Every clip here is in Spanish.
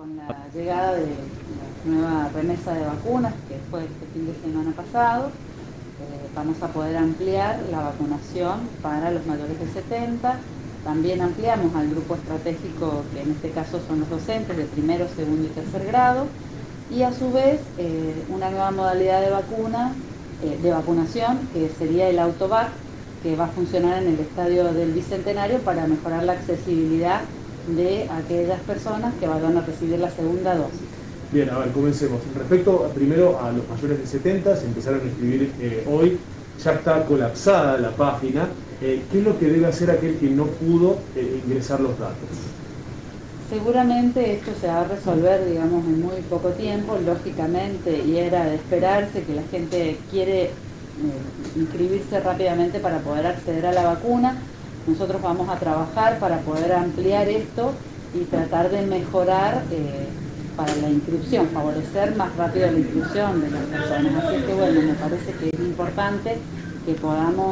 con la llegada de la nueva remesa de vacunas, que fue este fin de semana pasado, vamos a poder ampliar la vacunación para los mayores de 70. También ampliamos al grupo estratégico, que en este caso son los docentes de primero, segundo y tercer grado, y a su vez una nueva modalidad de vacunación, que sería el autovac, que va a funcionar en el estadio del Bicentenario para mejorar la accesibilidad de aquellas personas que van a recibir la segunda dosis. Bien, a ver, comencemos. Respecto primero a los mayores de 70, se empezaron a inscribir hoy, ya está colapsada la página. ¿Qué es lo que debe hacer aquel que no pudo ingresar los datos? Seguramente esto se va a resolver, digamos, en muy poco tiempo, lógicamente, y era de esperarse que la gente quiere inscribirse rápidamente para poder acceder a la vacuna. Nosotros vamos a trabajar para poder ampliar esto y tratar de mejorar para la inscripción, favorecer más rápido la inscripción de las personas. Así que bueno, me parece que es importante que podamos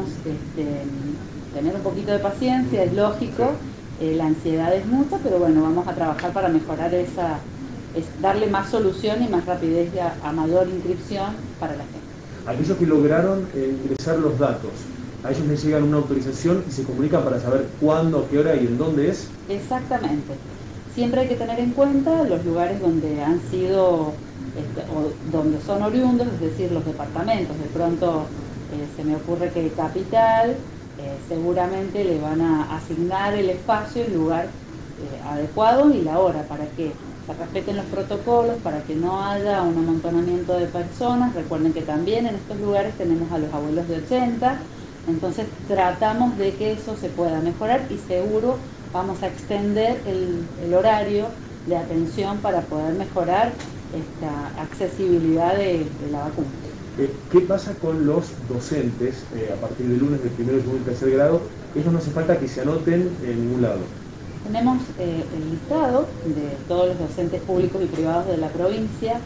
tener un poquito de paciencia, es lógico, la ansiedad es mucha, pero bueno, vamos a trabajar para mejorar darle más solución y más rapidez a mayor inscripción para la gente. Aquellos que lograron ingresar los datos, a ellos les llegan una autorización y se comunican para saber cuándo, a qué hora y en dónde es. Exactamente. Siempre hay que tener en cuenta los lugares donde han sido, o donde son oriundos, es decir, los departamentos. De pronto se me ocurre que Capital seguramente le van a asignar el espacio, el lugar adecuado y la hora para que se respeten los protocolos, para que no haya un amontonamiento de personas. Recuerden que también en estos lugares tenemos a los abuelos de 80, entonces tratamos de que eso se pueda mejorar y seguro vamos a extender el horario de atención para poder mejorar esta accesibilidad de la vacuna. ¿Qué pasa con los docentes a partir del lunes del primero, segundo y tercer grado? Ellos no hace falta que se anoten en ningún lado. Tenemos el listado de todos los docentes públicos y privados de la provincia.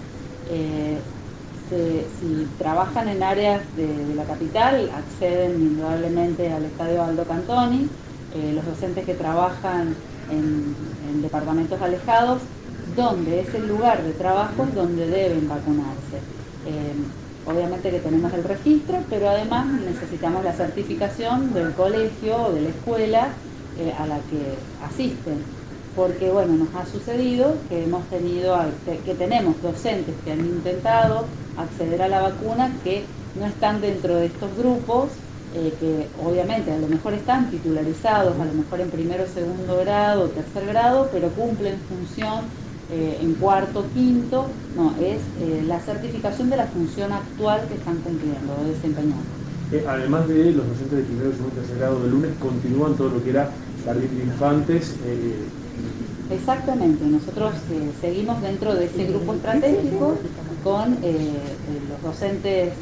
Si trabajan en áreas de la capital, acceden indudablemente al estadio Aldo Cantoni. Los docentes que trabajan en departamentos alejados, donde es el lugar de trabajo es donde deben vacunarse. Obviamente que tenemos el registro, pero además necesitamos la certificación del colegio o de la escuela a la que asisten, porque bueno, nos ha sucedido que tenemos docentes que han intentado acceder a la vacuna que no están dentro de estos grupos, que obviamente a lo mejor están titularizados, a lo mejor en primero, segundo grado, tercer grado, pero cumplen función en cuarto, quinto. No, es la certificación de la función actual que están cumpliendo o desempeñando. Además de los docentes de primero, segundo y tercer grado del lunes, continúan todo lo que era jardín de infantes. Exactamente, nosotros seguimos dentro de ese grupo estratégico con los docentes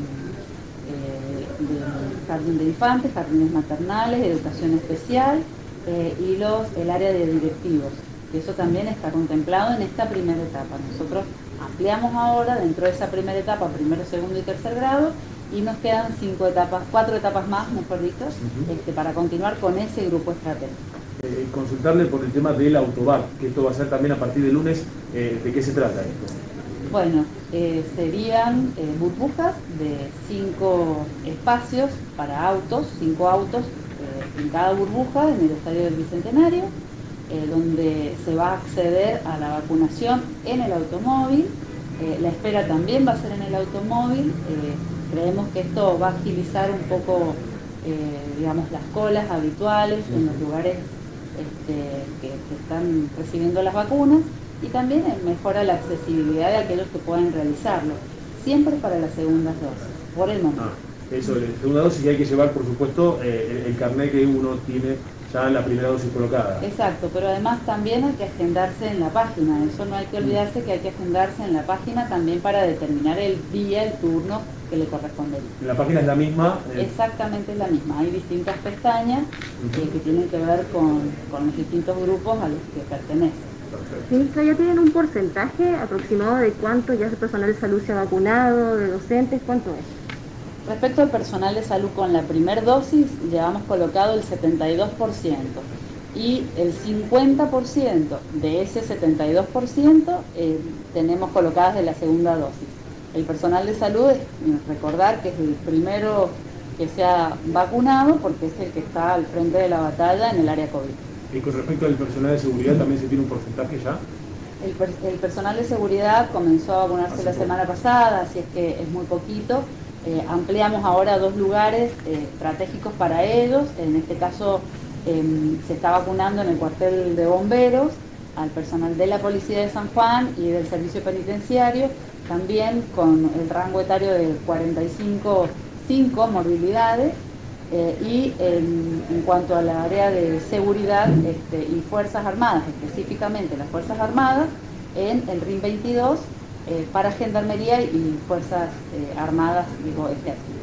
de jardín de infantes, jardines maternales, educación especial y el área de directivos. Eso también está contemplado en esta primera etapa. Nosotros ampliamos ahora dentro de esa primera etapa, primero, segundo y tercer grado, y nos quedan 4 etapas más, mejor dicho, para continuar con ese grupo estratégico. Consultarle por el tema del autovac, que esto va a ser también a partir del lunes. ¿De qué se trata esto? Bueno, serían burbujas de 5 espacios para autos, 5 autos en cada burbuja en el estadio del Bicentenario, donde se va a acceder a la vacunación en el automóvil. La espera también va a ser en el automóvil. Creemos que esto va a agilizar un poco, digamos, las colas habituales en los lugares que están recibiendo las vacunas, y también mejora la accesibilidad de aquellos que pueden realizarlo, siempre para las segundas dosis, por el momento. Eso, la segunda dosis, y hay que llevar, por supuesto, el carnet que uno tiene ya en la primera dosis colocada. Exacto, pero además también hay que agendarse en la página, eso no hay que olvidarse que hay que agendarse en la página también para determinar el día, el turno que le correspondería. ¿La página es la misma? Exactamente es la misma, hay distintas pestañas que tienen que ver con los distintos grupos a los que pertenecen. Ministra, ¿ya tienen un porcentaje aproximado de cuánto ya el personal de salud se ha vacunado, de docentes? ¿Cuánto es? Respecto al personal de salud con la primera dosis, llevamos colocado el 72%. y el 50% de ese 72% tenemos colocadas de la segunda dosis. El personal de salud, recordar que es el primero que se ha vacunado porque es el que está al frente de la batalla en el área COVID. Y con respecto al personal de seguridad, ¿también se tiene un porcentaje ya? El personal de seguridad comenzó a vacunarse la semana pasada, así es que es muy poquito. Ampliamos ahora 2 lugares estratégicos para ellos. En este caso se está vacunando en el cuartel de bomberos, al personal de la Policía de San Juan y del Servicio Penitenciario, también con el rango etario de 45-5 morbilidades. Y en cuanto a la área de seguridad y Fuerzas Armadas, específicamente las Fuerzas Armadas, en el RIM 22 para Gendarmería y Fuerzas Armadas, ejército.